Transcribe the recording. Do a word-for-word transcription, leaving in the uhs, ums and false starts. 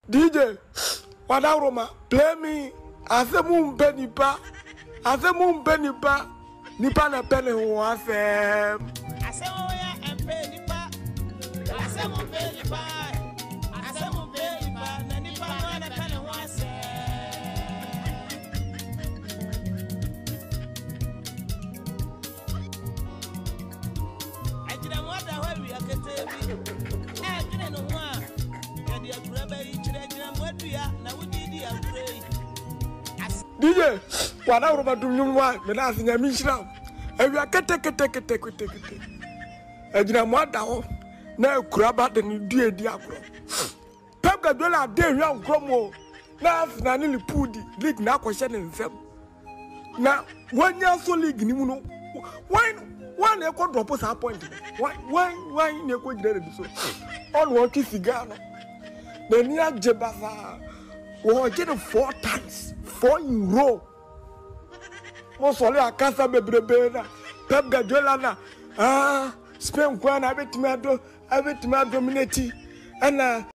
D J, Wadaroma, play me. I say moon penny pa. I say moon penny pa. Nipa na penny who I say. I say oh yeah and penny pa. I say moon penny pa. I say moon penny pa. Na nipa na penny who I say. I didn't want to where we are getting. I didn't know why. And the grabber each and what we are now we did the upgrade. D J, Wadaroma do you want? Me na sinya mishram. And we are kete kete kete kete kete. And you know what that now crab out the new dear diablo. Pep Gadwella day young cromo. Now na nili pudi league na question in them. Now one year so league ni muno. Why one echo drop us a point? Why why why you go there so? On one kiss cigar. The near Jebasa was getting four times, four in row. Most only a casa bebrebe Pep Gadwella na ah Spain kwana abetimi ado abetimi dominate and